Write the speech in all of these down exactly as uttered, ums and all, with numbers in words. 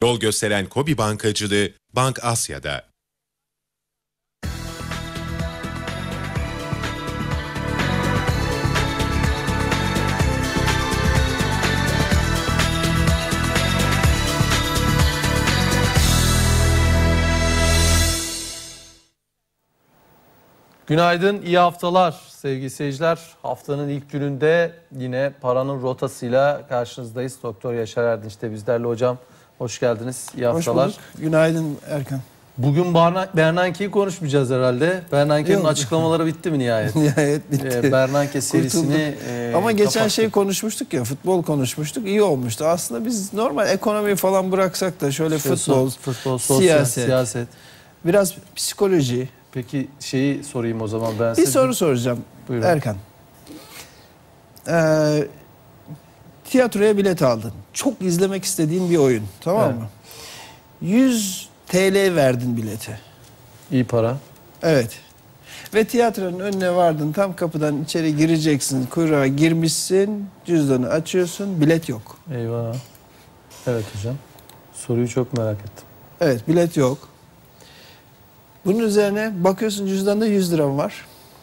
Yol gösteren KOBİ Bankacılığı, Bank Asya'da. Günaydın, iyi haftalar sevgili seyirciler. Haftanın ilk gününde yine paranın rotasıyla karşınızdayız. Doktor Yaşar Erdinç de bizlerle hocam. Hoş geldiniz, iyi haftalar. Hoş bulduk. Günaydın Erkan. Bugün Bernanke'yi konuşmayacağız herhalde. Bernanke'nin açıklamaları bitti mi nihayet? Nihayet bitti. Ee, Bernanke serisini e, Ama geçen kapattık. şey konuşmuştuk ya, futbol konuşmuştuk. İyi olmuştu. Aslında biz normal ekonomiyi falan bıraksak da şöyle Şöyle futbol, futbol sosyal, siyaset, siyaset, biraz psikoloji. Peki şeyi sorayım o zaman ben Bir size. soru soracağım. Buyurun. Erkan. Ee, tiyatroya bilet aldın. Çok izlemek istediğin bir oyun. Tamam Evet. mı? yüz TL verdin bilete. İyi para. Evet. Ve tiyatronun önüne vardın. Tam kapıdan içeri gireceksin. Kuyruğa girmişsin. Cüzdanı açıyorsun. Bilet yok. Eyvah. Evet hocam. Soruyu çok merak ettim. Evet, bilet yok. Bunun üzerine bakıyorsun cüzdanda yüz liram var.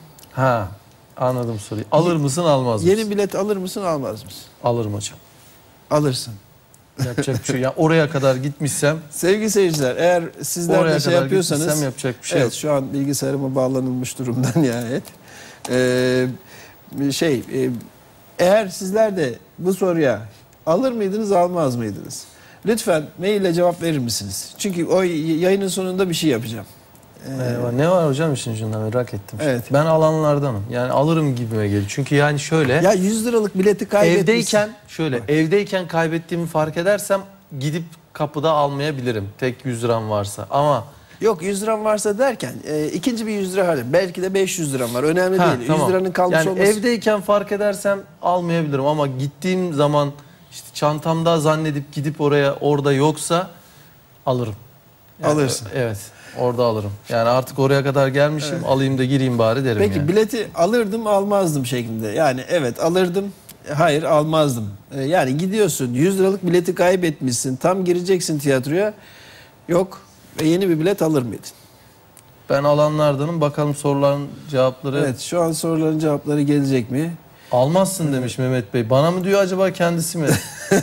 Ha, anladım soruyu. Alır mısın, almaz mısın? Yeni bilet alır mısın, almaz mısın? Alırım hocam. Alırsın. Yapacak bir şey. Yani oraya kadar gitmişsem, Sevgili seyirciler, eğer sizler oraya de şey kadar yapıyorsanız, gitmişsem yapacak bir şey evet, yok. şu an bilgisayarıma bağlanılmış durumda nihayet. Ee, şey, e, eğer sizler de bu soruya alır mıydınız, almaz mıydınız? Lütfen maille cevap verir misiniz? Çünkü o yayının sonunda bir şey yapacağım. Eyvah, ne var hocam işin ucunda, merak ettim. Evet. Ben alanlardanım. Yani alırım gibime geliyor. Çünkü yani şöyle. Ya yüz liralık bileti kaybetmişsin. Evdeyken şöyle, Bak. evdeyken kaybettiğimi fark edersem gidip kapıda almayabilirim. Tek yüz liram varsa. Ama Yok, yüz liram varsa derken e, ikinci bir yüz lira harcayın. Belki de beş yüz liram var. Önemli Ha, değil. tamam. yüz liranın kalmış yani olması. evdeyken fark edersem almayabilirim ama gittiğim zaman işte çantamda zannedip gidip oraya orada yoksa alırım. Yani, Alırsın. Evet. Orada alırım. Yani artık oraya kadar gelmişim, evet, alayım da gireyim bari derim. Peki yani. bileti alırdım almazdım şeklinde. Yani evet alırdım, hayır almazdım. E, yani gidiyorsun yüz liralık bileti kaybetmişsin. Tam gireceksin tiyatroya. Yok ve yeni bir bilet alır mıydın? Ben alanlardanım. Bakalım soruların cevapları. Evet, şu an soruların cevapları gelecek mi? Almazsın demiş Mehmet Bey. Bana mı diyor acaba, kendisi mi?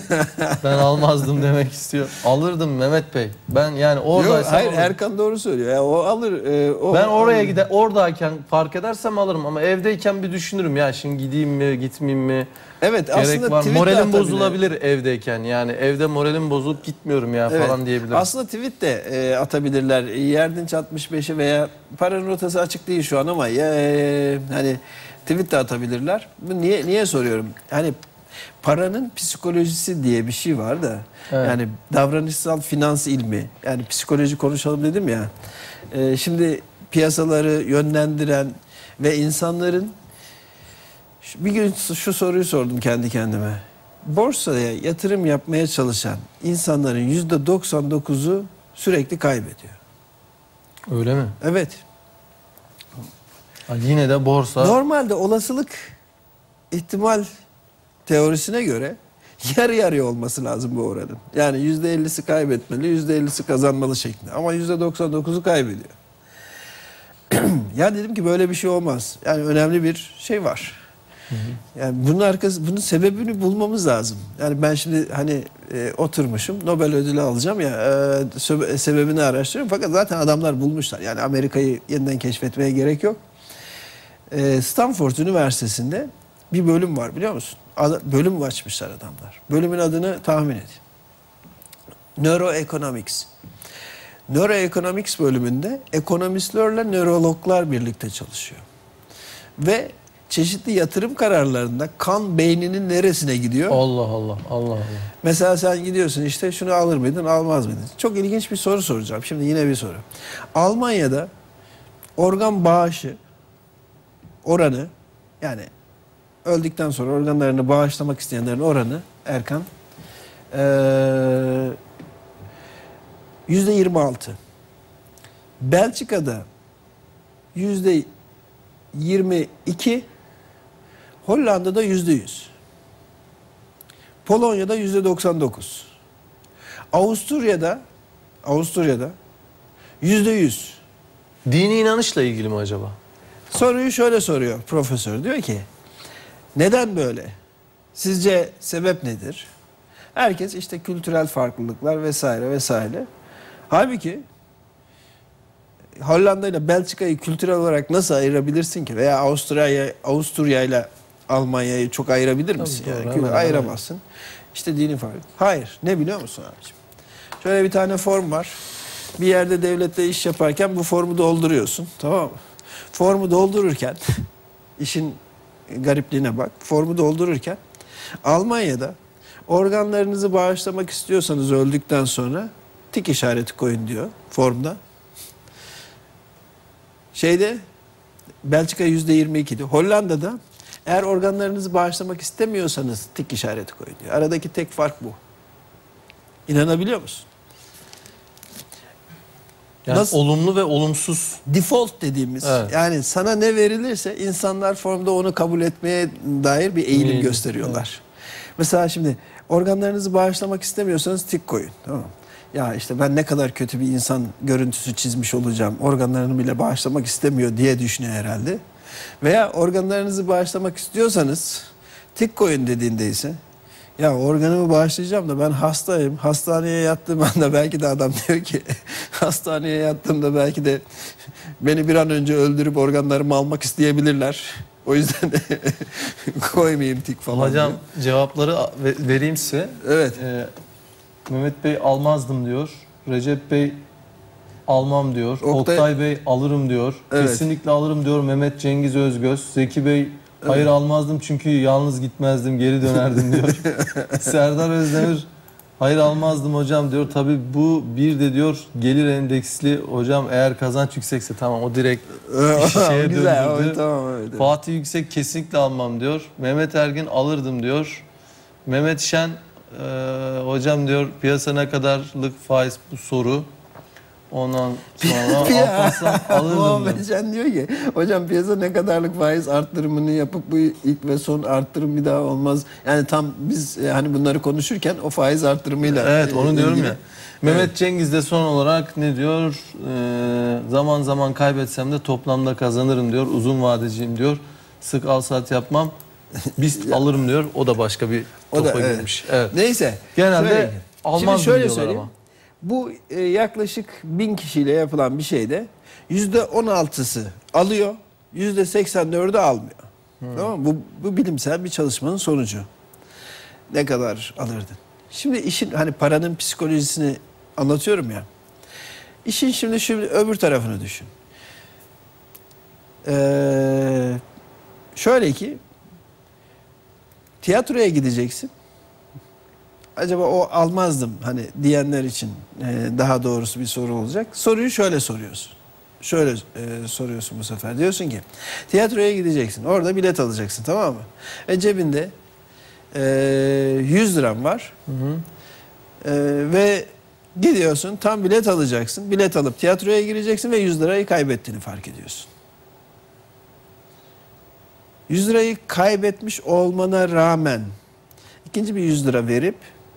Ben almazdım demek istiyor. Alırdım Mehmet Bey. Ben yani oradaysam Yok, hayır, alırım. Erkan doğru söylüyor. Ya, o alır. E, o, Ben oraya alır. gider, oradayken fark edersem alırım ama evdeyken bir düşünürüm ya, şimdi gideyim mi, gitmeyeyim mi? Evet, Gerek aslında var. tweet de Moralim atabilir. bozulabilir evdeyken. Yani evde moralim bozulup gitmiyorum ya Evet. falan diyebilirim. Aslında tweet de e, atabilirler. Yerdinç altmış beşe veya paranın rotası açık değil şu an ama ya, e, hani tweet de atabilirler. Bu niye niye soruyorum? Hani paranın psikolojisi diye bir şey var da, Evet. yani davranışsal finans ilmi, yani psikoloji konuşalım dedim ya. E, şimdi piyasaları yönlendiren ve insanların, bir gün şu soruyu sordum kendi kendime. Borsaya yatırım yapmaya çalışan insanların yüzde doksan dokuzu sürekli kaybediyor. Öyle mi? Evet. Ha, yine de borsa. Normalde olasılık ihtimal teorisine göre yarı yarıya olması lazım bu oranın. Yani yüzde ellisi kaybetmeli, yüzde ellisi kazanmalı şeklinde. Ama yüzde doksan dokuzu kaybediyor. Ya dedim ki böyle bir şey olmaz. Yani önemli bir şey var. Hı hı. Yani bunun arkası, bunun sebebini bulmamız lazım. Yani ben şimdi hani e, oturmuşum, Nobel ödülü alacağım ya, e, sebebini araştırıyorum. Fakat zaten adamlar bulmuşlar. Yani Amerika'yı yeniden keşfetmeye gerek yok. E, Stanford Üniversitesi'nde bir bölüm var, biliyor musun? Ad, bölüm açmışlar adamlar. Bölümün adını tahmin et. Neuroeconomics. Neuroeconomics bölümünde ekonomistlerle nörologlar birlikte çalışıyor. Ve çeşitli yatırım kararlarında kan beyninin neresine gidiyor? Allah Allah, Allah Allah. Mesela sen gidiyorsun, işte şunu alır mıydın, almaz mıydın? Çok ilginç bir soru soracağım. Şimdi yine bir soru. Almanya'da organ bağışı oranı, yani öldükten sonra organlarını bağışlamak isteyenlerin oranı, Erkan, ee, yüzde yirmi altı. Belçika'da yüzde yirmi iki, Hollanda'da yüzde yüz, Polonya'da yüzde doksan dokuz, Avusturya'da Avusturya'da yüzde yüz. Dini inanışla ilgili mi acaba? Soruyu şöyle soruyor profesör. Diyor ki neden böyle? Sizce sebep nedir? Herkes işte kültürel farklılıklar vesaire vesaire. Halbuki Hollanda ile Belçika'yı kültürel olarak nasıl ayırabilirsin ki? Veya Avusturya Avusturya ile Almanya'yı çok ayırabilir misin? Tabii, Yani? doğru, Kül- hemen ayıramazsın. İşte dini fark. Hayır. Ne biliyor musun abiciğim? Şöyle bir tane form var. Bir yerde devlette iş yaparken bu formu dolduruyorsun. Tamam mı? Formu doldururken işin garipliğine bak. Formu doldururken Almanya'da organlarınızı bağışlamak istiyorsanız öldükten sonra tik işareti koyun diyor formda. Şeyde Belçika yüzde yirmi ikiydi. Hollanda'da eğer organlarınızı bağışlamak istemiyorsanız tik işareti koyun diyor. Aradaki tek fark bu. İnanabiliyor musun? Yani Nasıl? olumlu ve olumsuz. Default dediğimiz, Evet. yani sana ne verilirse insanlar formda onu kabul etmeye dair bir eğilim Eğilim, gösteriyorlar. Mesela şimdi organlarınızı bağışlamak istemiyorsanız tik koyun. Tamam mı? Ya işte ben ne kadar kötü bir insan görüntüsü çizmiş olacağım. Organlarını bile bağışlamak istemiyor diye düşünüyor herhalde. Veya organlarınızı bağışlamak istiyorsanız tik koyun dediğinde ise ya organımı bağışlayacağım da ben hastayım. Hastaneye yattığım anda belki de adam diyor ki hastaneye yattığımda belki de beni bir an önce öldürüp organlarımı almak isteyebilirler. O yüzden koymayayım tik falan. Hocam diyor. cevapları ve- vereyim size. Evet. Ee, Mehmet Bey almazdım diyor. Recep Bey almam diyor. Oktay- Oktay, Bey alırım diyor. Evet. Kesinlikle alırım diyor Mehmet Cengiz Özgöz. Zeki Bey hayır almazdım çünkü yalnız gitmezdim, geri dönerdim diyor. Serdar Özdemir hayır almazdım hocam diyor. Tabii bu bir de diyor gelir endeksli hocam eğer kazanç yüksekse tamam o direkt işi şeye Güzel. döndürdü. O, tamam evet. Fatih Yüksek kesinlikle almam diyor. Mehmet Ergin alırdım diyor. Mehmet Şen e, hocam diyor piyasa ne kadarlık faiz bu soru. Ondan sonra Ya, Alparslan alırdım diyor. Muhammed Can diyor ki hocam piyasa ne kadarlık faiz arttırımını yapıp bu ilk ve son arttırım bir daha olmaz. Yani tam biz e, hani bunları konuşurken o faiz arttırımıyla Evet onu e, diyorum ilgili. ya. Mehmet Cengiz de son olarak ne diyor? Ee, zaman zaman kaybetsem de toplamda kazanırım diyor. Uzun vadeciyim diyor. Sık al sat yapmam. Biz alırım diyor. O da başka bir O da, topa evet. girmiş. Evet. Neyse. Genelde şöyle- almazdım Şimdi şöyle diyorlar söyleyeyim. ama. Bu e, yaklaşık bin kişiyle yapılan bir şeyde yüzde on altısı alıyor, yüzde seksen dördü almıyor. Tamam mı? Bu, bu bilimsel bir çalışmanın sonucu. Ne kadar alırdın? Şimdi işin hani paranın psikolojisini anlatıyorum ya. İşin şimdi şu öbür tarafını düşün. Ee, şöyle ki tiyatroya gideceksin. Acaba o almazdım hani diyenler için e, daha doğrusu bir soru olacak. Soruyu şöyle soruyorsun. Şöyle e, soruyorsun bu sefer. Diyorsun ki tiyatroya gideceksin. Orada bilet alacaksın, tamam mı? Ve cebinde e, yüz liram var. Hı hı. E, ve gidiyorsun tam bilet alacaksın. Bilet alıp tiyatroya gireceksin ve yüz lirayı kaybettiğini fark ediyorsun. yüz lirayı kaybetmiş olmana rağmen ikinci bir yüz lira verip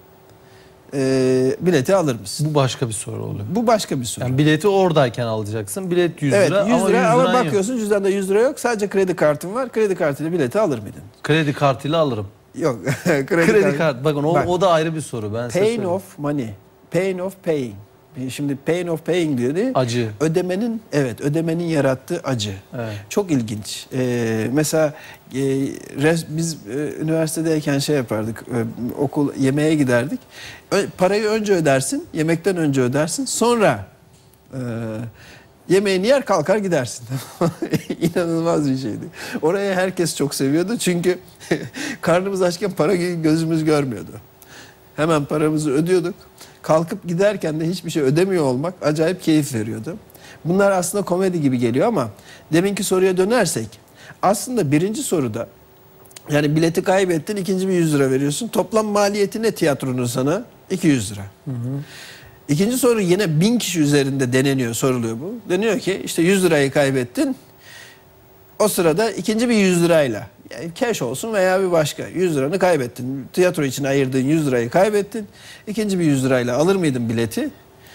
e, bileti alır mısın? Bu başka bir soru oluyor. Bu başka bir soru. Yani bileti oradayken alacaksın. Bilet yüz evet, lira yüz ama lira yüz ama liran yok. bakıyorsun cüzdanda yüz lira yok. Sadece kredi kartın var. Kredi kartıyla bileti alır mıydın? Kredi kartıyla alırım. Yok. kredi, Kredi kart- kart. Bakın o, Bak, o da ayrı bir soru. Ben size pain söyleyeyim. of money. Pain of paying. Şimdi pain of paying diyor değil mi? Acı. Ödemenin, evet, ödemenin yarattığı acı. Evet. Çok ilginç. Ee, mesela e, res, biz e, üniversitedeyken şey yapardık. E, okul yemeğe giderdik. Ö, parayı önce ödersin, yemekten önce ödersin. Sonra e, yemeğini yer kalkar gidersin. İnanılmaz bir şeydi. Oraya herkes çok seviyordu çünkü karnımız açken para gözümüz görmüyordu. Hemen paramızı ödüyorduk. Kalkıp giderken de hiçbir şey ödemiyor olmak acayip keyif veriyordu. Bunlar aslında komedi gibi geliyor ama deminki soruya dönersek aslında birinci soruda yani bileti kaybettin, ikinci bir yüz lira veriyorsun. Toplam maliyeti ne tiyatronun sana? iki yüz lira. Hı hı. İkinci soru yine bin kişi üzerinde deneniyor, soruluyor bu. Deniyor ki işte yüz lirayı kaybettin. O sırada ikinci bir yüz lirayla Yani cash olsun veya bir başka. yüz liranı kaybettin. Tiyatro için ayırdığın yüz lirayı kaybettin. İkinci bir yüz lirayla alır mıydın bileti?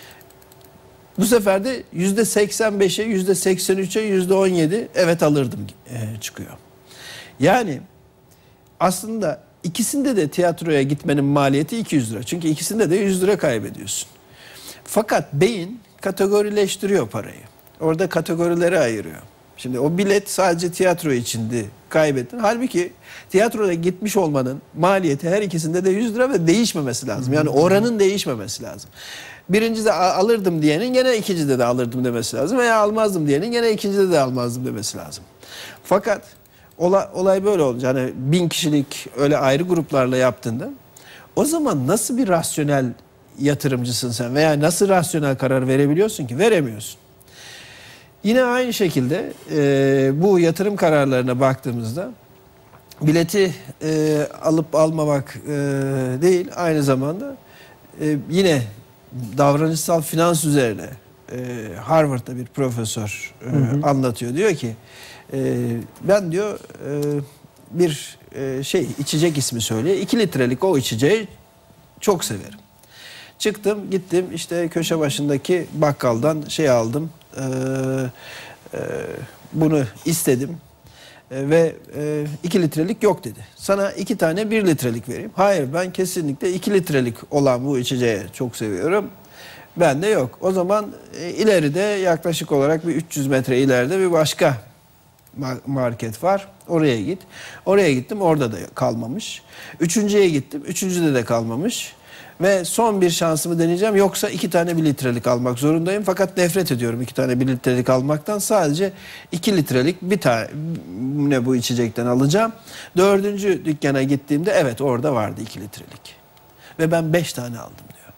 Bu sefer de yüzde seksen beşe, yüzde seksen üçe, yüzde on yedi evet alırdım e, çıkıyor. Yani aslında ikisinde de tiyatroya gitmenin maliyeti iki yüz lira. Çünkü ikisinde de yüz lira kaybediyorsun. Fakat beyin kategorileştiriyor parayı. Orada kategorilere ayırıyor. Şimdi o bilet sadece tiyatro içindi, kaybettin. Halbuki tiyatroda gitmiş olmanın maliyeti her ikisinde de yüz lira ve değişmemesi lazım. Yani oranın değişmemesi lazım. Birincide alırdım diyenin gene ikincide de alırdım demesi lazım. Veya almazdım diyenin gene ikincide de almazdım demesi lazım. Fakat olay, olay böyle olunca hani bin kişilik öyle ayrı gruplarla yaptığında o zaman nasıl bir rasyonel yatırımcısın sen veya nasıl rasyonel karar verebiliyorsun ki? Veremiyorsun. Yine aynı şekilde e, bu yatırım kararlarına baktığımızda bileti e, alıp almamak e, değil, aynı zamanda e, yine davranışsal finans üzerine e, Harvard'da bir profesör e, hı hı. anlatıyor. Diyor ki e, ben diyor e, bir e, şey içecek ismi söylüyor. iki litrelik o içeceği çok severim. Çıktım gittim işte köşe başındaki bakkaldan şey aldım. Ee, e, bunu istedim e, ve e, iki litrelik yok dedi. Sana iki tane bir litrelik vereyim. Hayır, ben kesinlikle iki litrelik olan bu içeceği çok seviyorum. Bende yok. O zaman e, ileride yaklaşık olarak bir üç yüz metre ileride bir başka market var. Oraya git. Oraya gittim, orada da kalmamış. Üçüncüye gittim. Üçüncüde de kalmamış. Ve son bir şansımı deneyeceğim. Yoksa iki tane bir litrelik almak zorundayım. Fakat nefret ediyorum iki tane bir litrelik almaktan. Sadece iki litrelik bir tane ne bu içecekten alacağım. Dördüncü dükkana gittiğimde evet orada vardı iki litrelik. Ve ben beş tane aldım diyor.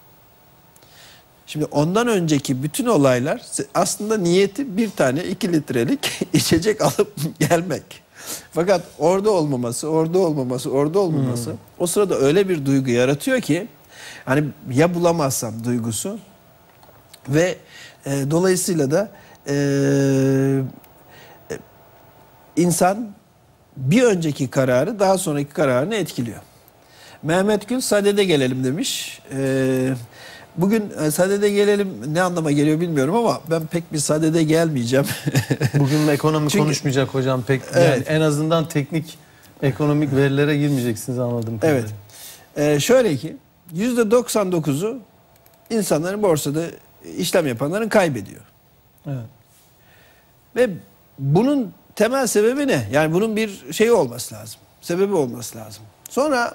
Şimdi ondan önceki bütün olaylar aslında niyeti bir tane iki litrelik içecek alıp gelmek. Fakat orada olmaması, orada olmaması, orada olmaması hmm. o sırada öyle bir duygu yaratıyor ki hani ya bulamazsam duygusu ve e, dolayısıyla da e, e, insan bir önceki kararı daha sonraki kararını etkiliyor. Mehmet Gül sadede gelelim demiş. E, bugün e, sadede gelelim ne anlama geliyor bilmiyorum ama ben pek bir sadede gelmeyeceğim. Bugün ekonomi Çünkü, konuşmayacak hocam pek. Yani evet. En azından teknik ekonomik verilere girmeyeceksiniz anladım. Evet. E, şöyle ki yüzde doksan dokuzu insanların borsada işlem yapanların kaybediyor. Evet. Ve bunun temel sebebi ne? Yani bunun bir şeyi olması lazım. Sebebi olması lazım. Sonra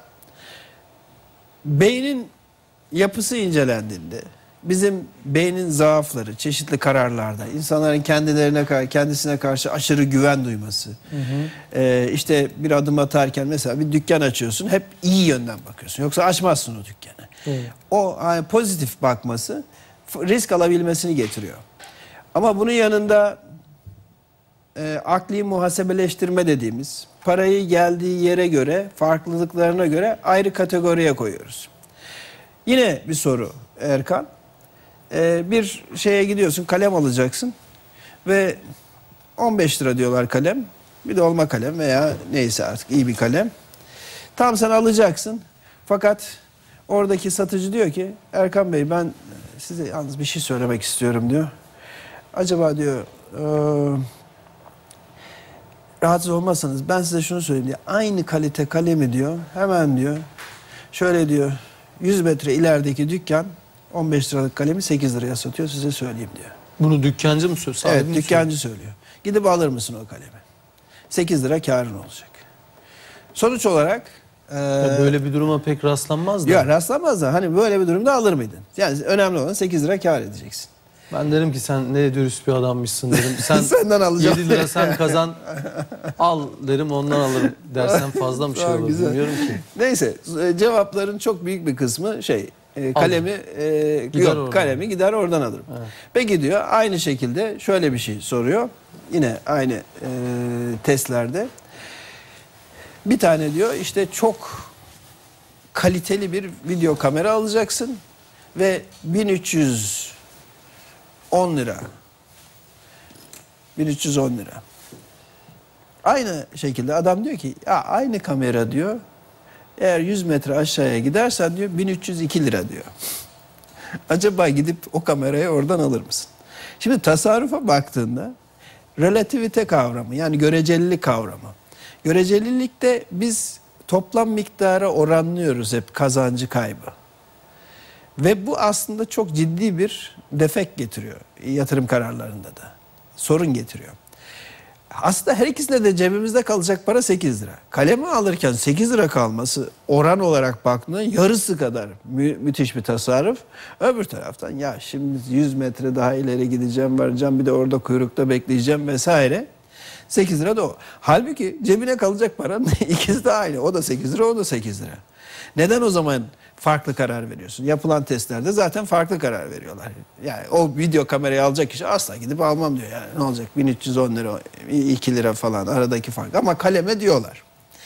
beynin yapısı incelendiğinde bizim beynin zaafları çeşitli kararlarda insanların kendilerine kendisine karşı aşırı güven duyması. Hı hı. Ee, işte bir adım atarken mesela bir dükkan açıyorsun hep iyi yönden bakıyorsun. Yoksa açmazsın o dükkanı. Hı. O yani pozitif bakması risk alabilmesini getiriyor. Ama bunun yanında e, akli muhasebeleştirme dediğimiz parayı geldiği yere göre farklılıklarına göre ayrı kategoriye koyuyoruz. Yine bir soru Erkan. Ee, bir şeye gidiyorsun kalem alacaksın ve on beş lira diyorlar kalem. Bir de olma kalem veya neyse artık iyi bir kalem. Tam sen alacaksın fakat oradaki satıcı diyor ki Erkan Bey ben size yalnız bir şey söylemek istiyorum diyor. Acaba diyor e, rahatsız olmazsanız ben size şunu söyleyeyim diyor. Aynı kalite kalemi diyor hemen diyor şöyle diyor yüz metre ilerideki dükkan on beş liralık kalemi sekiz liraya satıyor size söyleyeyim diyor. Bunu dükkancı mı söylüyor? Evet dükkancı söylüyor. Gidip alır mısın o kalemi? sekiz lira karın olacak. Sonuç olarak e, böyle bir duruma pek rastlanmaz da. Ya rastlanmaz da hani böyle bir durumda alır mıydın? Yani önemli olan sekiz lira kar edeceksin. Ben derim ki sen ne dürüst bir adammışsın derim. Sen senden alacağım. yedi lira sen kazan al derim ondan alırım dersen fazla mı şey olur bilmiyorum ki. Neyse cevapların çok büyük bir kısmı şey e, kalemi e, gider yok kalemi gider oradan alırım. Evet. Peki diyor aynı şekilde şöyle bir şey soruyor. Yine aynı e, testlerde bir tane diyor işte çok kaliteli bir video kamera alacaksın ve bin üç yüz on lira bin üç yüz on lira Aynı şekilde adam diyor ki ya aynı kamera diyor eğer yüz metre aşağıya gidersen diyor bin üç yüz iki lira diyor. Acaba gidip o kamerayı oradan alır mısın? Şimdi tasarrufa baktığında relativite kavramı yani görecelilik kavramı. Görecelilikte biz toplam miktara oranlıyoruz hep kazancı kaybı. Ve bu aslında çok ciddi bir defekt getiriyor yatırım kararlarında da. Sorun getiriyor. Aslında her ikisinde de cebimizde kalacak para sekiz lira. Kalemi alırken sekiz lira kalması oran olarak baktığında yarısı kadar mü müthiş bir tasarruf. Öbür taraftan ya şimdi yüz metre daha ileri gideceğim, varacağım, bir de orada kuyrukta bekleyeceğim vesaire. sekiz lira da o. Halbuki cebine kalacak paranın ikisi de aynı. O da sekiz lira, o da sekiz lira. Neden o zaman farklı karar veriyorsun? Yapılan testlerde zaten farklı karar veriyorlar. Yani o video kamerayı alacak kişi asla gidip almam diyor. Yani ne olacak? bin üç yüz on lira, iki lira falan aradaki fark. Ama kaleme diyorlar.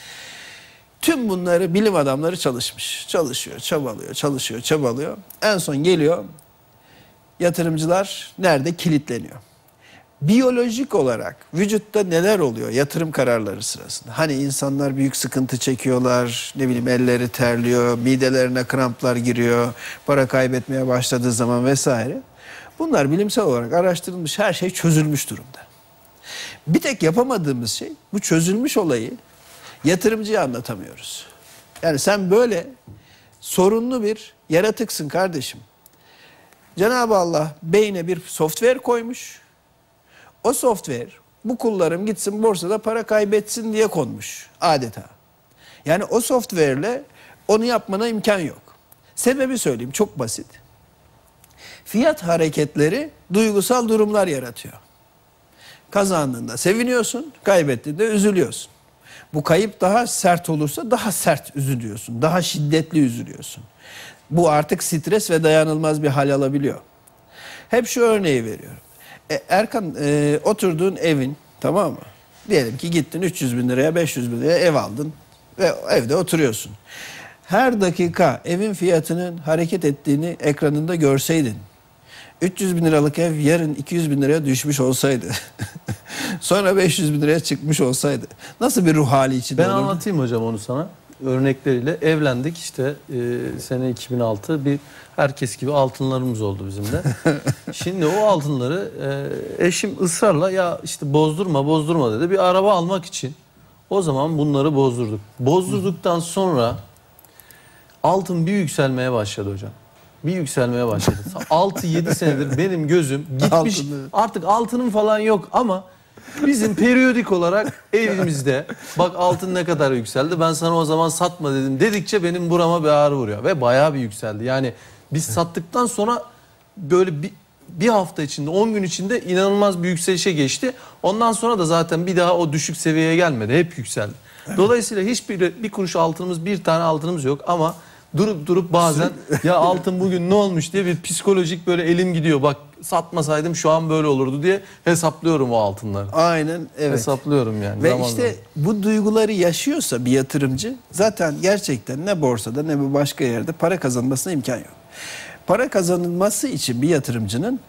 Tüm bunları bilim adamları çalışmış. Çalışıyor, çabalıyor, çalışıyor, çabalıyor. En son geliyor. Yatırımcılar nerede? Kilitleniyor. Biyolojik olarak vücutta neler oluyor yatırım kararları sırasında? Hani insanlar büyük sıkıntı çekiyorlar, ne bileyim elleri terliyor, midelerine kramplar giriyor, para kaybetmeye başladığı zaman vesaire. Bunlar bilimsel olarak araştırılmış, her şey çözülmüş durumda. Bir tek yapamadığımız şey bu çözülmüş olayı yatırımcıya anlatamıyoruz. Yani sen böyle sorunlu bir yaratıksın kardeşim. Cenab-ı Allah beyne bir software koymuş. O software bu kullarım gitsin borsada para kaybetsin diye konmuş adeta. Yani o software'le onu yapmana imkan yok. Sebebi söyleyeyim çok basit. Fiyat hareketleri duygusal durumlar yaratıyor. Kazandığında seviniyorsun, kaybettiğinde üzülüyorsun. Bu kayıp daha sert olursa daha sert üzülüyorsun, daha şiddetli üzülüyorsun. Bu artık stres ve dayanılmaz bir hal alabiliyor. Hep şu örneği veriyorum. E, Erkan e, oturduğun evin, tamam mı? Diyelim ki gittin üç yüz bin liraya beş yüz bin liraya ev aldın ve evde oturuyorsun. Her dakika evin fiyatının hareket ettiğini ekranında görseydin, üç yüz bin liralık ev yarın iki yüz bin liraya düşmüş olsaydı, sonra beş yüz bin liraya çıkmış olsaydı nasıl bir ruh hali içinde Ben olurdu? anlatayım hocam onu sana. Örnekleriyle evlendik işte e, sene iki bin altı, bir herkes gibi altınlarımız oldu bizim de. Şimdi o altınları e, eşim ısrarla ya işte bozdurma bozdurma dedi. Bir araba almak için o zaman bunları bozdurduk. Bozdurduktan sonra altın bir yükselmeye başladı hocam. Bir yükselmeye başladı. altı yedi senedir benim gözüm gitmiş. Altını. Artık altının falan yok ama bizim periyodik olarak evimizde bak altın ne kadar yükseldi, ben sana o zaman satma dedim dedikçe benim burama bir ağrı vuruyor ve bayağı bir yükseldi. Yani biz sattıktan sonra böyle bir, bir hafta içinde on gün içinde inanılmaz bir yükselişe geçti. Ondan sonra da zaten bir daha o düşük seviyeye gelmedi, hep yükseldi. Dolayısıyla hiçbir bir kuruş altınımız, bir tane altınımız yok ama durup durup bazen ya altın bugün ne olmuş diye bir psikolojik böyle elim gidiyor. Bak satmasaydım şu an böyle olurdu diye hesaplıyorum o altınları. Aynen evet. Hesaplıyorum yani. Ve zaman işte zaman. bu duyguları yaşıyorsa bir yatırımcı zaten gerçekten ne borsada ne bir başka yerde para kazanmasına imkan yok. Para kazanılması için bir yatırımcının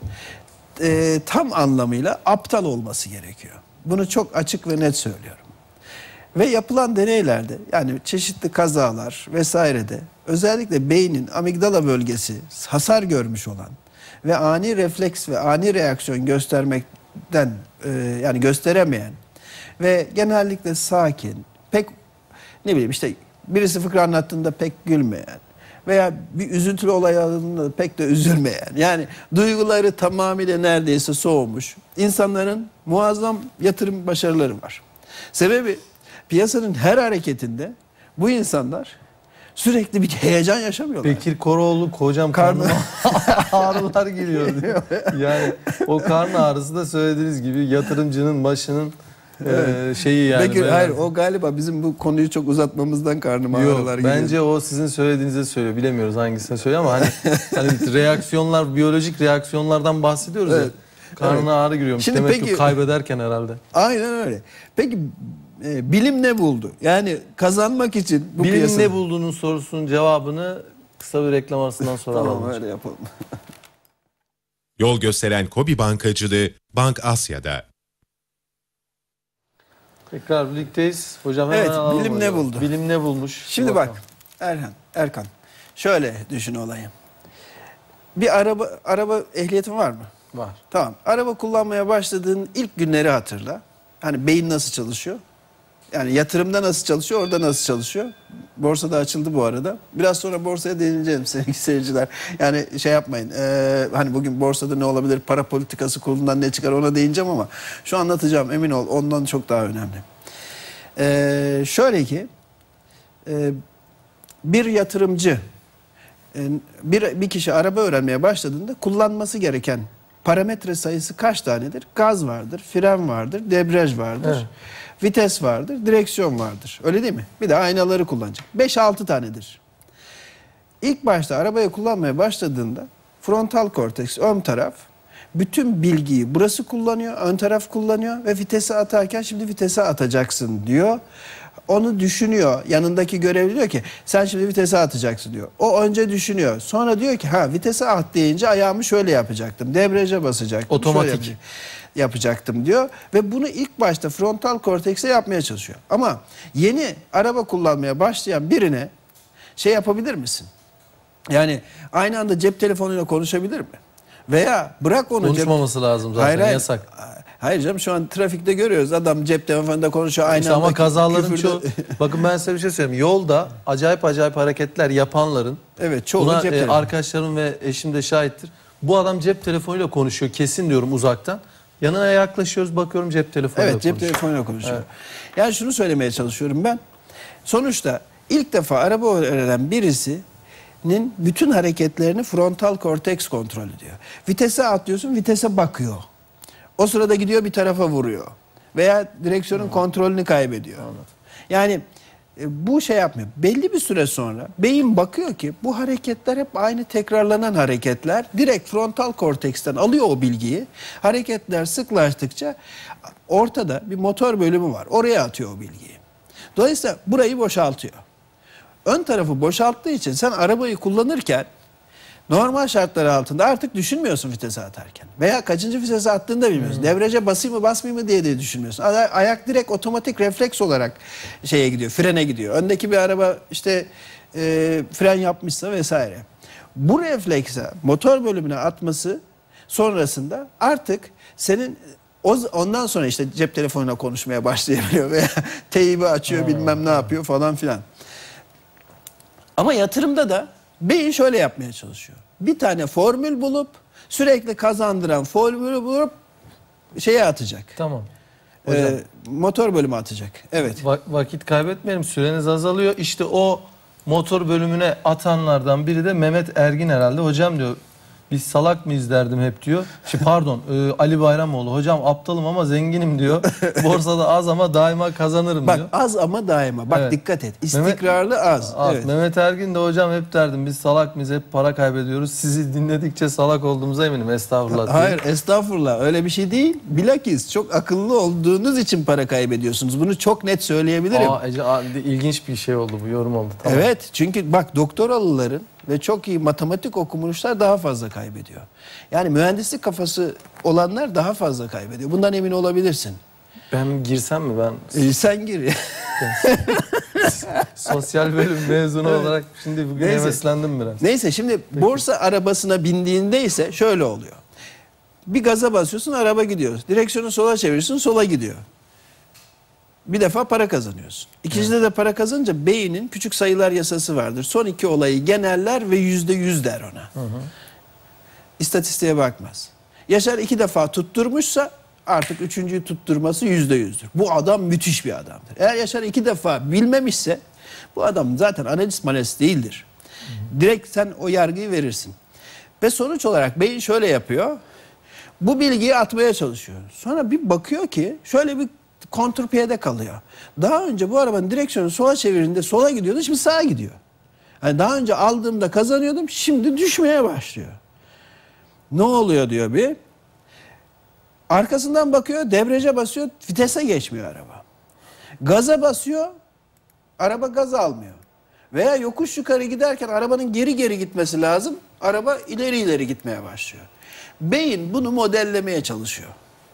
e, tam anlamıyla aptal olması gerekiyor. Bunu çok açık ve net söylüyorum. Ve yapılan deneylerde yani çeşitli kazalar vesairede özellikle beynin amigdala bölgesi hasar görmüş olan ve ani refleks ve ani reaksiyon göstermekten e, yani gösteremeyen ve genellikle sakin, pek ne bileyim işte birisi fıkra anlattığında pek gülmeyen veya bir üzüntülü olay aldığında pek de üzülmeyen, yani duyguları tamamıyla neredeyse soğumuş insanların muazzam yatırım başarıları var. Sebebi piyasanın her hareketinde bu insanlar sürekli bir heyecan yaşamıyorlar. Bekir Koroğlu hocam karnıma ağrılar geliyor diyor. Yani o karın ağrısı da söylediğiniz gibi yatırımcının başının e, şeyi yani. Bekir, ben... hayır o galiba bizim bu konuyu çok uzatmamızdan karnıma ağrılar geliyor. Bence o sizin söylediğinize söylüyor. Bilemiyoruz hangisine söylüyor ama hani, hani reaksiyonlar, biyolojik reaksiyonlardan bahsediyoruz evet. ya. Karnına evet. ağrı giriyormuş. Şimdi demek peki, ki kaybederken herhalde. Aynen öyle. Peki e, bilim ne buldu? Yani kazanmak için bu bilim piyasada... ne bulduğunun sorusunun cevabını kısa bir reklam arasından sonra alalım. Tamam öyle yapalım. Yol gösteren KOBİ Bankacılığı Bank Asya'da. Tekrar birlikteyiz. Hocam hemen Evet, alalım bilim hocam. ne buldu? Bilim ne bulmuş? Şimdi Bakalım. bak Erhan, Erkan. Şöyle düşün olayı. Bir araba araba ehliyetin var mı? Var. Tamam. Araba kullanmaya başladığın ilk günleri hatırla. Hani beyin nasıl çalışıyor? Yani yatırımda nasıl çalışıyor, orada nasıl çalışıyor? Borsada açıldı bu arada. Biraz sonra borsaya değineceğim sevgili seyirciler. Yani şey yapmayın. E, hani bugün borsada ne olabilir, para politikası kurulundan ne çıkar ona değineceğim ama şu anlatacağım emin ol ondan çok daha önemli. E, şöyle ki e, bir yatırımcı e, bir, bir kişi araba öğrenmeye başladığında kullanması gereken parametre sayısı kaç tanedir? Gaz vardır, fren vardır, debriyaj vardır. Evet. Vites vardır, direksiyon vardır. Öyle değil mi? Bir de aynaları kullanacak. beş altı tanedir. İlk başta arabayı kullanmaya başladığında frontal korteks, ön taraf bütün bilgiyi burası kullanıyor, ön taraf kullanıyor ve vitesi atarken şimdi vitese atacaksın diyor. Onu düşünüyor. Yanındaki görevli diyor ki sen şimdi vitese atacaksın diyor. O önce düşünüyor. Sonra diyor ki ha vitese at deyince ayağımı şöyle yapacaktım. Debriyaja basacaktım. Otomatik. Yapacaktım diyor. Ve bunu ilk başta frontal kortekse yapmaya çalışıyor. Ama yeni araba kullanmaya başlayan birine şey yapabilir misin? Yani aynı anda cep telefonuyla konuşabilir mi? Veya bırak onu konuşmaması cep... lazım zaten, hayır, yasak. Hayır canım şu an trafikte görüyoruz. Adam cep telefonunda konuşuyor. Aynı işte anda ama kazaların küfürde... çoğu... Bakın ben size bir şey söyleyeyim. Yolda acayip acayip hareketler yapanların... Evet çoğu buna cep e, telefonu. arkadaşlarım ve eşim de şahittir. Bu adam cep telefonuyla konuşuyor. Kesin diyorum uzaktan. Yanına yaklaşıyoruz bakıyorum cep telefonuyla evet, konuşuyor. Evet cep telefonuyla konuşuyor. Evet. Yani şunu söylemeye çalışıyorum ben. Sonuçta ilk defa araba öğrenen birisinin bütün hareketlerini frontal korteks kontrol ediyor. Vitese atlıyorsun, vitese bakıyor. O sırada gidiyor bir tarafa vuruyor. Veya direksiyonun hmm. kontrolünü kaybediyor. Anladım. Yani e, bu şey yapmıyor. Belli bir süre sonra beyin bakıyor ki bu hareketler hep aynı tekrarlanan hareketler. Direkt frontal korteksten alıyor o bilgiyi. Hareketler sıklaştıkça ortada bir motor bölümü var. Oraya atıyor o bilgiyi. Dolayısıyla burayı boşaltıyor. Ön tarafı boşalttığı için sen arabayı kullanırken normal şartlar altında artık düşünmüyorsun vitese atarken. Veya kaçıncı vitese attığını da bilmiyorsun. Hmm. Debriyaja basayım mı basmayayım mı diye de düşünmüyorsun. Ayak direkt otomatik refleks olarak şeye gidiyor, frene gidiyor. Öndeki bir araba işte e, fren yapmışsa vesaire. Bu reflekse motor bölümüne atması sonrasında artık senin o, ondan sonra işte cep telefonuyla konuşmaya başlayabiliyor veya teybi açıyor hmm. bilmem ne yapıyor falan filan. Ama yatırımda da beyin şöyle yapmaya çalışıyor. Bir tane formül bulup sürekli kazandıran formülü bulup şeye atacak. Tamam. Hocam, ee, motor bölümü atacak. Evet. Va vakit kaybetmeyelim. Süreniz azalıyor. İşte o motor bölümüne atanlardan biri de Mehmet Ergin herhalde. Hocam diyor biz salak mıyız derdim hep diyor. Şimdi pardon e, Ali Bayramoğlu. Hocam aptalım ama zenginim diyor. Borsada az ama daima kazanırım Bak, diyor. Bak az ama daima. Bak evet. Dikkat et. İstikrarlı Mehmet, az. az. Evet. Mehmet Ergin de hocam hep derdim biz salak mıyız hep para kaybediyoruz. Sizi dinledikçe salak olduğumuza eminim. Estağfurullah. Hayır estağfurullah öyle bir şey değil. Bilakis çok akıllı olduğunuz için para kaybediyorsunuz. Bunu çok net söyleyebilirim. Aa, Ece, aa, ilginç bir şey oldu bu yorum oldu. Tamam. Evet çünkü bak doktoralıların ve çok iyi matematik okumuşlar daha fazla kaybediyor. Yani mühendislik kafası olanlar daha fazla kaybediyor. Bundan emin olabilirsin. Ben girsem mi ben? Ee, sen gir. Sosyal bölüm mezunu evet. olarak şimdi bugün Neyse. heveslendim biraz. Neyse şimdi Peki. borsa arabasına bindiğinde ise şöyle oluyor. Bir gaza basıyorsun araba gidiyor. Direksiyonu sola çeviriyorsun sola gidiyor. Bir defa para kazanıyorsun. İkincide evet. de para kazanınca beynin küçük sayılar yasası vardır. Son iki olayı geneller ve yüzde yüz der ona. Hı hı. İstatistiğe bakmaz. Yaşar iki defa tutturmuşsa artık üçüncüyü tutturması yüzde yüzdür. Bu adam müthiş bir adamdır. Eğer Yaşar iki defa bilmemişse bu adam zaten analist malist değildir. Hı hı. Direkt sen o yargıyı verirsin. Ve sonuç olarak beyin şöyle yapıyor. Bu bilgiyi atmaya çalışıyor. Sonra bir bakıyor ki şöyle bir kontrpiyede kalıyor. Daha önce bu arabanın direksiyonu sola çevirdiğinde sola gidiyordu, şimdi sağa gidiyor. Yani daha önce aldığımda kazanıyordum, şimdi düşmeye başlıyor. Ne oluyor diyor bir. Arkasından bakıyor, debriyaja basıyor, vitese geçmiyor araba. Gaza basıyor, araba gaz almıyor. Veya yokuş yukarı giderken arabanın geri geri gitmesi lazım, araba ileri ileri gitmeye başlıyor. Beyin bunu modellemeye çalışıyor.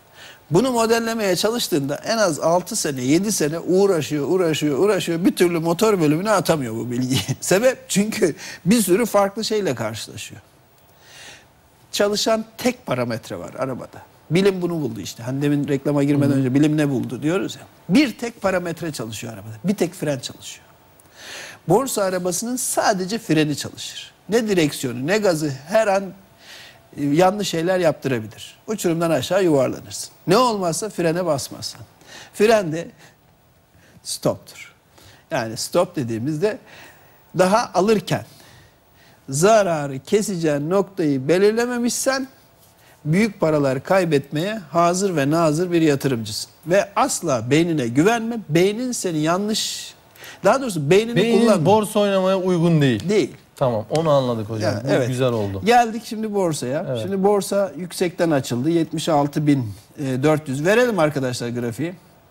Bunu modellemeye çalıştığında en az altı sene, yedi sene uğraşıyor, uğraşıyor, uğraşıyor. Bir türlü motor bölümüne atamıyor bu bilgiyi. Sebep? Çünkü bir sürü farklı şeyle karşılaşıyor. Çalışan tek parametre var arabada. Bilim bunu buldu işte. Hani demin reklama girmeden önce bilim ne buldu diyoruz ya. Bir tek parametre çalışıyor arabada. Bir tek fren çalışıyor. Borsa arabasının sadece freni çalışır. Ne direksiyonu, ne gazı her an yanlış şeyler yaptırabilir. Uçurumdan aşağı yuvarlanırsın. Ne olmazsa frene basmazsın. Fren de stoptur. Yani stop dediğimizde daha alırken zararı keseceğin noktayı belirlememişsen büyük paralar kaybetmeye hazır ve nazır bir yatırımcısın. Ve asla beynine güvenme. Beynin seni yanlış, daha doğrusu beynini Beynin kullanma. borsa oynamaya uygun değil. Değil. Tamam, onu anladık hocam. Yani, Bu evet. güzel oldu. Geldik şimdi borsaya. Evet. Şimdi borsa yüksekten açıldı. yetmiş altı bin dört yüz. Verelim arkadaşlar grafiği.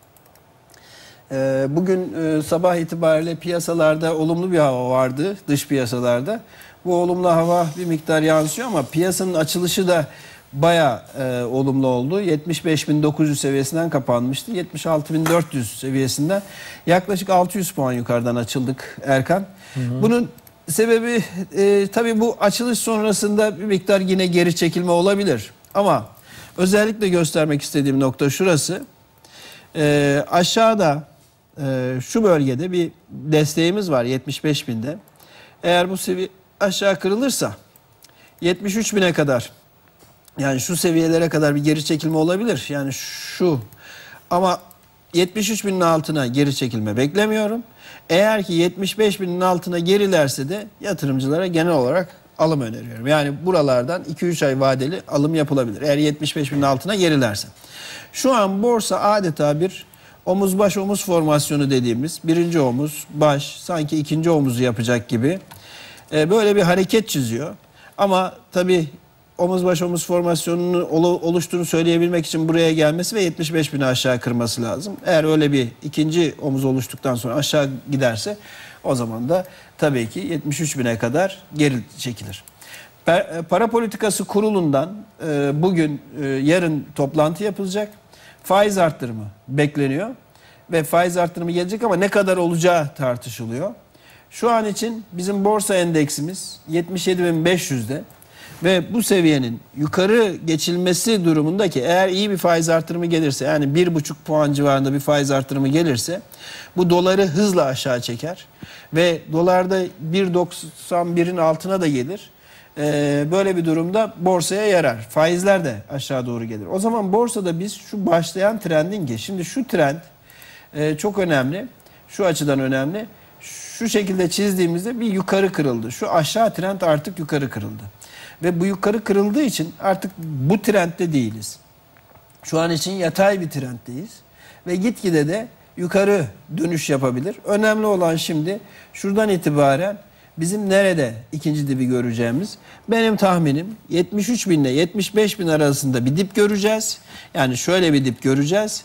Bugün sabah itibariyle piyasalarda olumlu bir hava vardı. Dış piyasalarda. Bu olumlu hava bir miktar yansıyor ama piyasanın açılışı da bayağı e, olumlu oldu. yetmiş beş bin dokuz yüz seviyesinden kapanmıştı. yetmiş altı bin dört yüz seviyesinden yaklaşık altı yüz puan yukarıdan açıldık Erkan. Hı hı. Bunun sebebi e, tabii bu açılış sonrasında bir miktar yine geri çekilme olabilir. Ama özellikle göstermek istediğim nokta şurası. E, aşağıda e, şu bölgede bir desteğimiz var yetmiş beş binde. Eğer bu seviye aşağı kırılırsa yetmiş üç bine kadar, yani şu seviyelere kadar bir geri çekilme olabilir. Yani şu, ama yetmiş üç binin altına geri çekilme beklemiyorum. Eğer ki yetmiş beş binin altına gerilerse de yatırımcılara genel olarak alım öneriyorum. Yani buralardan iki üç ay vadeli alım yapılabilir. Eğer yetmiş beş binin altına gerilerse. Şu an borsa adeta bir omuz baş omuz formasyonu dediğimiz birinci omuz baş sanki ikinci omuzu yapacak gibi böyle bir hareket çiziyor. Ama tabii omuz baş omuz formasyonunu oluştuğunu söyleyebilmek için buraya gelmesi ve yetmiş beş bini aşağı kırması lazım. Eğer öyle bir ikinci omuz oluştuktan sonra aşağı giderse o zaman da tabii ki yetmiş üç bine kadar geri çekilir. Para Politikası Kurulu'ndan bugün yarın toplantı yapılacak. Faiz arttırımı bekleniyor ve faiz arttırımı gelecek ama ne kadar olacağı tartışılıyor. Şu an için bizim borsa endeksimiz yetmiş yedi bin beş yüzde ve bu seviyenin yukarı geçilmesi durumundaki eğer iyi bir faiz artırımı gelirse, yani bir buçuk puan civarında bir faiz artırımı gelirse bu doları hızla aşağı çeker ve dolarda bir doksan birin altına da gelir. Ee, böyle bir durumda borsaya yarar. Faizler de aşağı doğru gelir. O zaman borsada biz şu başlayan trendin ki şimdi şu trend e, çok önemli. Şu açıdan önemli. Şu şekilde çizdiğimizde bir yukarı kırıldı. Şu aşağı trend artık yukarı kırıldı. Ve bu yukarı kırıldığı için artık bu trendde değiliz. Şu an için yatay bir trenddeyiz. Ve gitgide de yukarı dönüş yapabilir. Önemli olan şimdi şuradan itibaren bizim nerede ikinci dibi göreceğimiz. Benim tahminim yetmiş üç bin ile yetmiş beş bin arasında bir dip göreceğiz. Yani şöyle bir dip göreceğiz.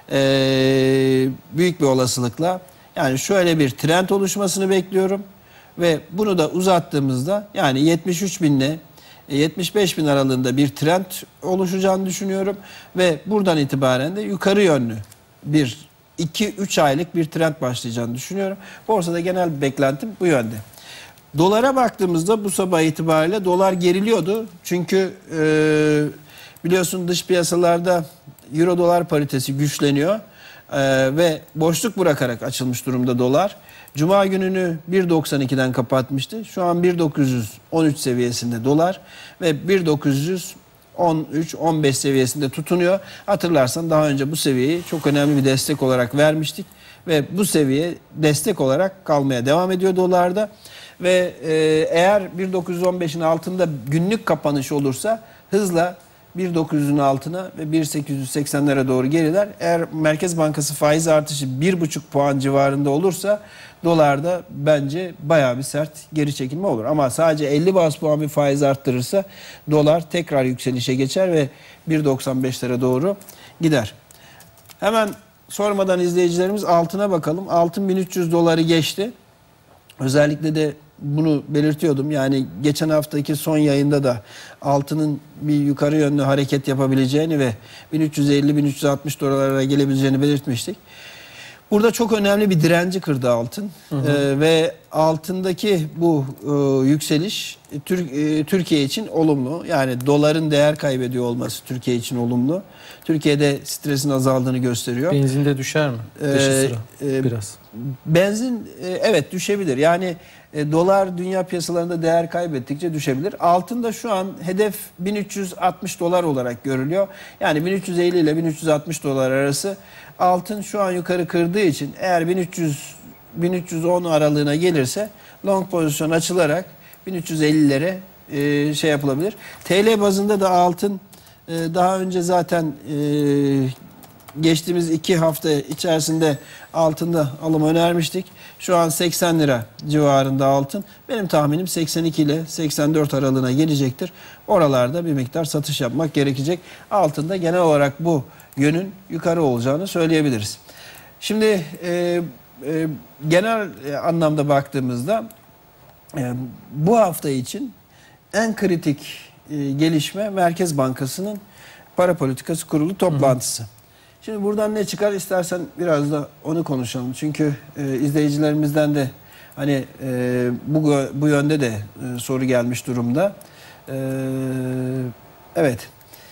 Ee, büyük bir olasılıkla. Yani şöyle bir trend oluşmasını bekliyorum. Ve bunu da uzattığımızda yani yetmiş üç bin ile yetmiş beş bin aralığında bir trend oluşacağını düşünüyorum. Ve buradan itibaren de yukarı yönlü bir iki üç aylık bir trend başlayacağını düşünüyorum. Borsada genel bir beklentim bu yönde. Dolara baktığımızda bu sabah itibariyle dolar geriliyordu. Çünkü e, biliyorsun dış piyasalarda euro dolar paritesi güçleniyor. E, ve boşluk bırakarak açılmış durumda dolar. Cuma gününü bir doksan ikiden kapatmıştı. Şu an bir dokuz yüz on üç seviyesinde dolar ve bir dokuz yüz on üç on beş seviyesinde tutunuyor. Hatırlarsan daha önce bu seviyeyi çok önemli bir destek olarak vermiştik. Ve bu seviye destek olarak kalmaya devam ediyor dolarda. Ve e, eğer bir dokuz yüz on beşin altında günlük kapanış olursa hızla bir dokuz yüzün altına ve bir sekiz yüz seksenlere doğru geriler. Eğer Merkez Bankası faiz artışı bir buçuk puan civarında olursa dolarda bence bayağı bir sert geri çekilme olur. Ama sadece elli baz puan bir faiz arttırırsa dolar tekrar yükselişe geçer ve bir doksan beşlere doğru gider. Hemen sormadan izleyicilerimiz altına bakalım. Altın bin üç yüz doları geçti. Özellikle de bunu belirtiyordum. Yani geçen haftaki son yayında da altının bir yukarı yönlü hareket yapabileceğini ve bin üç yüz elli bin üç yüz altmış dolarlara gelebileceğini belirtmiştik. Burada çok önemli bir direnci kırdı altın. Hı hı. Ee, ve altındaki bu e, yükseliş Tür e, Türkiye için olumlu. Yani doların değer kaybediyor olması Türkiye için olumlu. Türkiye'de stresin azaldığını gösteriyor. Benzin de düşer mi? Ee, Dışı sıra e, biraz. Benzin e, evet düşebilir. Yani e, dolar dünya piyasalarında değer kaybettikçe düşebilir. Altın da şu an hedef bin üç yüz altmış dolar olarak görülüyor. Yani bin üç yüz elli ile bin üç yüz altmış dolar arası. Altın şu an yukarı kırdığı için eğer bin üç yüz bin üç yüz on aralığına gelirse long pozisyon açılarak bin üç yüz ellilere e, şey yapılabilir. T L bazında da altın e, daha önce zaten e, geçtiğimiz iki hafta içerisinde altında alım önermiştik. Şu an seksen lira civarında altın. Benim tahminim seksen iki ile seksen dört aralığına gelecektir. Oralarda bir miktar satış yapmak gerekecek. Altında genel olarak bu yönün yukarı olacağını söyleyebiliriz. Şimdi e, e, genel anlamda baktığımızda e, bu hafta için en kritik e, gelişme Merkez Bankası'nın para politikası kurulu toplantısı. Hı hı. Şimdi buradan ne çıkar istersen biraz da onu konuşalım. Çünkü e, izleyicilerimizden de hani e, bu bu yönde de e, soru gelmiş durumda. E, evet.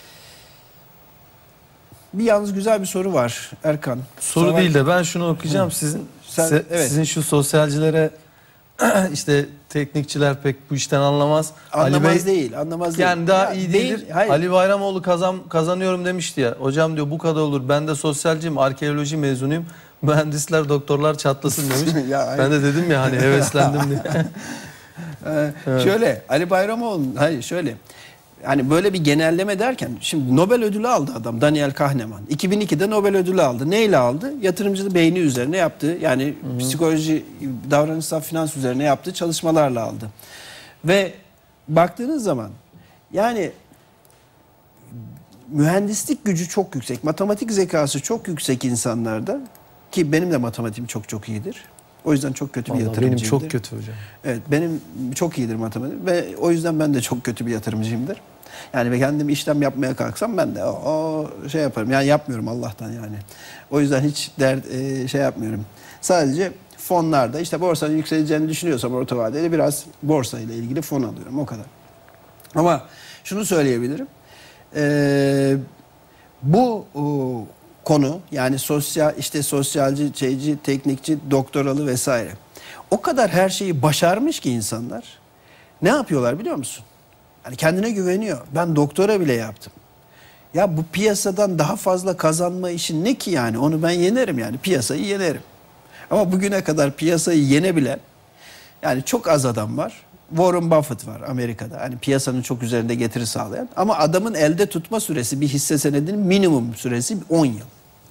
Bir yalnız güzel bir soru var Erkan. Soru Savaş... değil de ben şunu okuyacağım. Sizin Sen, se, evet. sizin şu sosyalcilere işte teknikçiler pek bu işten anlamaz. Anlamaz Ali Bey, değil, anlamaz değil. Yani daha ya, iyi değildir. Değil, Ali Bayramoğlu kazan, kazanıyorum demişti ya. Hocam diyor bu kadar olur. Ben de sosyalciyim, arkeoloji mezunuyum. Mühendisler, doktorlar çatlasın demiş. ya, ben de dedim ya hani heveslendim diye. ee, evet. Şöyle Ali Bayramoğlu, hayır şöyle. Hani böyle bir genelleme derken şimdi Nobel ödülü aldı adam Daniel Kahneman. iki bin ikide Nobel ödülü aldı. Neyle aldı? Yatırımcı beyni üzerine yaptığı yani Hı-hı. psikoloji, davranışsal finans üzerine yaptığı çalışmalarla aldı. Ve baktığınız zaman yani mühendislik gücü çok yüksek, matematik zekası çok yüksek insanlarda ki benim de matematiğim çok çok iyidir. O yüzden çok kötü bir yatırımcıyımdır. Benim çok kötü hocam. Evet, benim çok iyidir matematik ve o yüzden ben de çok kötü bir yatırımcıyımdır. Yani ben kendim işlem yapmaya kalksam ben de o, o şey yaparım. Yani yapmıyorum Allah'tan yani. O yüzden hiç dert e, şey yapmıyorum. Sadece fonlarda işte borsanın yükseleceğini düşünüyorsam orta vadeli biraz borsa ile ilgili fon alıyorum o kadar. Ama şunu söyleyebilirim. Ee, bu o, konu yani sosyal işte sosyalci, şeyci, teknikçi, doktoralı vesaire. O kadar her şeyi başarmış ki insanlar ne yapıyorlar biliyor musun? Yani kendine güveniyor. Ben doktora bile yaptım. Ya bu piyasadan daha fazla kazanma işi ne ki yani? Onu ben yenerim yani. Piyasayı yenerim. Ama bugüne kadar piyasayı yenebilen yani çok az adam var. Warren Buffett var Amerika'da. Hani piyasanın çok üzerinde getiri sağlayan. Ama adamın elde tutma süresi bir hisse senedinin minimum süresi on yıl.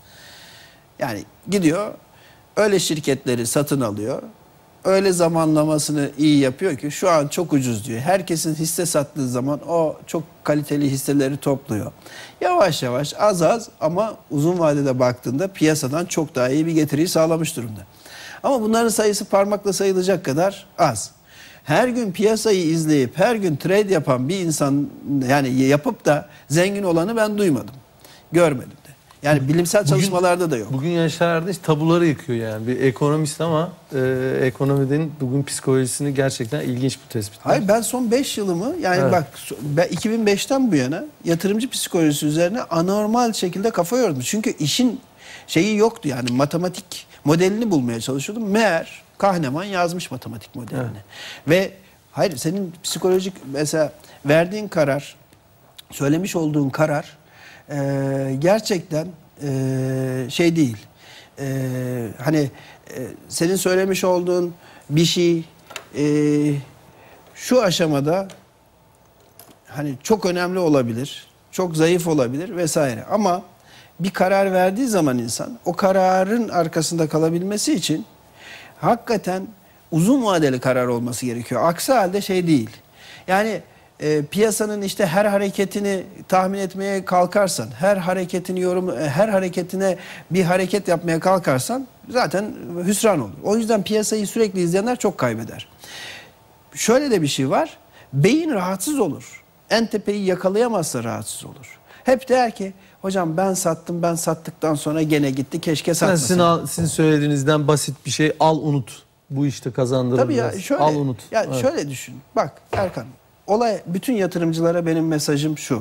Yani gidiyor öyle şirketleri satın alıyor. Öyle zamanlamasını iyi yapıyor ki şu an çok ucuz diyor. Herkesin hisse sattığı zaman o çok kaliteli hisseleri topluyor. Yavaş yavaş az az ama uzun vadede baktığında piyasadan çok daha iyi bir getiriyi sağlamış durumda. Ama bunların sayısı parmakla sayılacak kadar az. Her gün piyasayı izleyip her gün trade yapan bir insan yani yapıp da zengin olanı ben duymadım. Görmedim de. Yani bilimsel bugün, çalışmalarda da yok. Bugün Yaşar Erdinç tabuları yıkıyor yani. Bir ekonomist ama e, ekonominin bugün psikolojisini gerçekten ilginç bu tespit. Hayır ben son beş yılımı yani evet. bak ben iki bin beşten bu yana yatırımcı psikolojisi üzerine anormal şekilde kafa yordum. Çünkü işin şeyi yoktu yani matematik modelini bulmaya çalışıyordum. Meğer Kahneman yazmış matematik modelini. Evet. Ve hayır senin psikolojik mesela verdiğin karar, söylemiş olduğun karar e, gerçekten e, şey değil. E, hani e, senin söylemiş olduğun bir şey e, şu aşamada hani çok önemli olabilir, çok zayıf olabilir vesaire. Ama bir karar verdiği zaman insan o kararın arkasında kalabilmesi için hakikaten uzun vadeli karar olması gerekiyor. Aksi halde şey değil. Yani e, piyasanın işte her hareketini tahmin etmeye kalkarsan, her hareketini yorum, her hareketine bir hareket yapmaya kalkarsan zaten hüsran olur. O yüzden piyasayı sürekli izleyenler çok kaybeder. şöyle de bir şey var. Beyin rahatsız olur. En tepeyi yakalayamazsa rahatsız olur. Hep der ki hocam ben sattım, ben sattıktan sonra gene gitti, keşke Yani satmasaydım. sizin, al- sizin söylediğinizden basit bir şey, al unut. Bu işte kazandırır. Tabii ya biraz. şöyle, Al unut. ya Evet. şöyle düşün. Bak Erkan, olay, bütün yatırımcılara benim mesajım şu.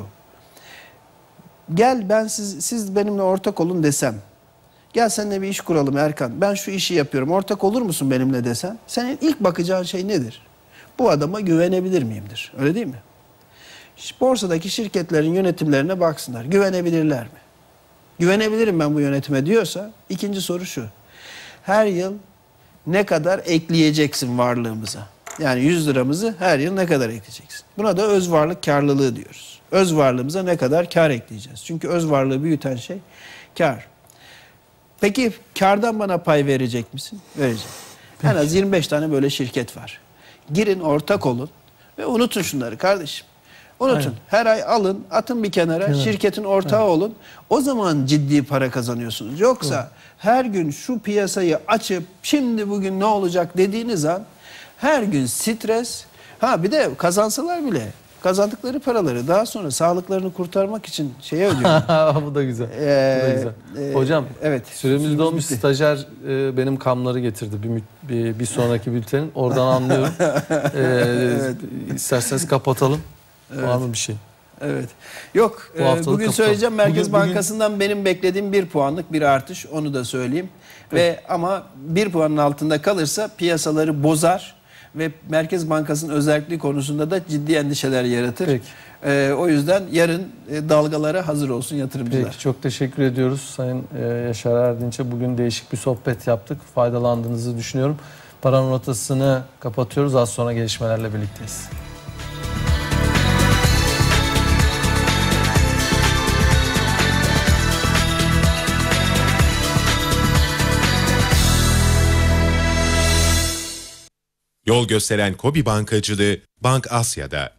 Gel ben siz siz benimle ortak olun desem. Gel seninle bir iş kuralım Erkan. Ben şu işi yapıyorum. Ortak olur musun benimle desen? Senin ilk bakacağın şey nedir? Bu adama güvenebilir miyimdir? Öyle değil mi? Borsadaki şirketlerin yönetimlerine baksınlar. Güvenebilirler mi? Güvenebilirim ben bu yönetime diyorsa ikinci soru şu. Her yıl ne kadar ekleyeceksin varlığımıza? Yani yüz liramızı her yıl ne kadar ekleyeceksin? Buna da öz varlık karlılığı diyoruz. Öz varlığımıza ne kadar kar ekleyeceğiz? Çünkü öz varlığı büyüten şey kar. Peki kardan bana pay verecek misin? Vereceğim. En az yirmi beş tane böyle şirket var. Girin, ortak olun ve unutun şunları kardeşim. Unutun. Aynen. Her ay alın, atın bir kenara, Evet. şirketin ortağı Evet. olun. O zaman ciddi para kazanıyorsunuz. Yoksa evet. her gün şu piyasayı açıp şimdi bugün ne olacak dediğiniz an her gün stres. Ha bir de kazansalar bile kazandıkları paraları daha sonra sağlıklarını kurtarmak için şeye ödüyorlar. Bu da güzel. Ee, Bu da güzel. e, Hocam evet, süremiz süremiz dolmuş. bitti. Stajyer e, benim kamları getirdi bir, mü- bir, bir sonraki bültenin. Oradan anlıyorum. E, Evet. İsterseniz kapatalım. Var mı bir şey? Evet. Yok. Bu e, haftalık bugün kapatalım. söyleyeceğim. Merkez Bugün- bugün- Bankası'ndan benim beklediğim bir puanlık bir artış. Onu da söyleyeyim. Ve ama bir puanın altında kalırsa piyasaları bozar ve Merkez Bankası'nın özelliği konusunda da ciddi endişeler yaratır. Peki. E, o yüzden yarın e, dalgalara hazır olsun yatırımcılar. Peki, çok teşekkür ediyoruz Sayın e, Yaşar Erdinç'e. Bugün değişik bir sohbet yaptık. Faydalandığınızı düşünüyorum. Paranın rotasını kapatıyoruz. Az sonra gelişmelerle birlikteyiz. Yol gösteren KOBİ Bankacılığı Bank Asya'da.